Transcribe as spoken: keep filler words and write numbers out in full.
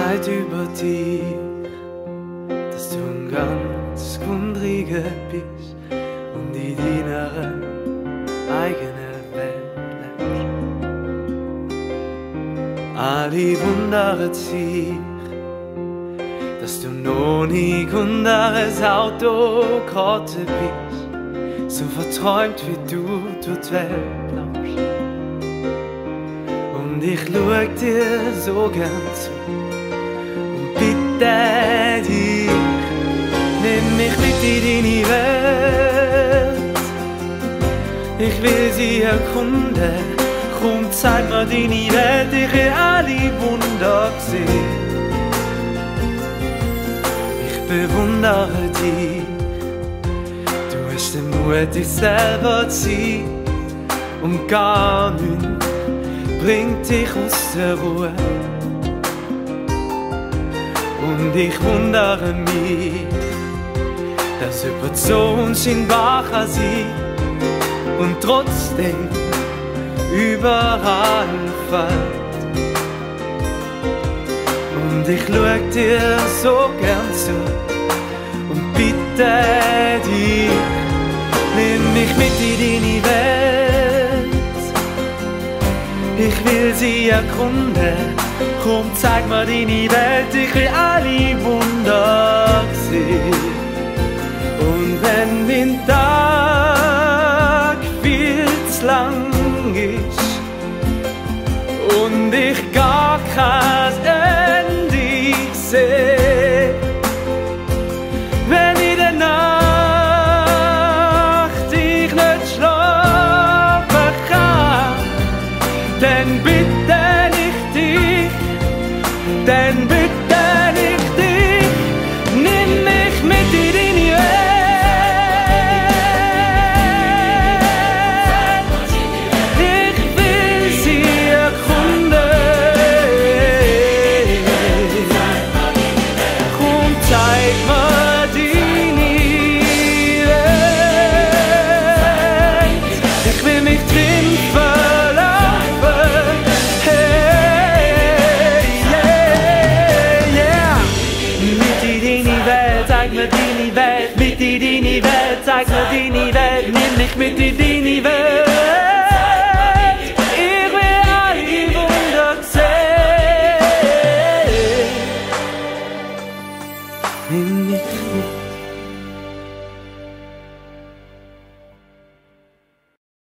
sagt über dich, dass du ein ganz Grundriger bist und in deiner eigenen Welt lebst. Alle wundern sich, dass du noch nie unter ein Auto geraten bist, so verträumt wie du durch die Welt laufst. Und ich schau dir so gern zu und bitte dich, nimm mich mit in deine Welt. Ich will sie erkunden, komm, zeig mir deine Welt, ich will alle Wunder sehen. Ich bewundere dich, du hast den Mut, dich selber zu sein, und gar nichts bringt dich aus der Ruhe. Und ich wundere mich, dass jemand so unscheinbar kann sein und trotzdem überall fällt. Und ich schau dir so gern zu und bitte dich, nimm mich mit in deine Welt. Ich will sie erkunden, komm, zeig mir deine Welt, ich will alle Wunder sehen. Und wenn mein Tag viel zu lang ist und ich gar kein Ende sehe, wenn in der Nacht ich nicht schlafen kann, dann bitte ich dich, dann bitte ich dich, nimm mich mit in deine Welt. Ich will sie erkunden, komm, zeig mir deine Welt. Ich will mich drin verlaufen, hey, yeah, yeah. Mit in deine Welt, zeig mir deine Welt, mit in deine Welt, zeig mir deine Welt, nimm mich mit in deine Welt.